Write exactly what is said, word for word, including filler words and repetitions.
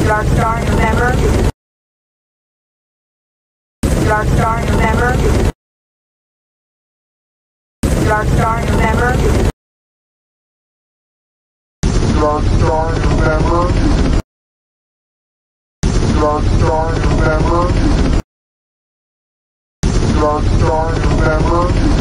Dark Star November. Dark Star November. Dark Star November. Dark Star November. Dark Star November. Dark Star November.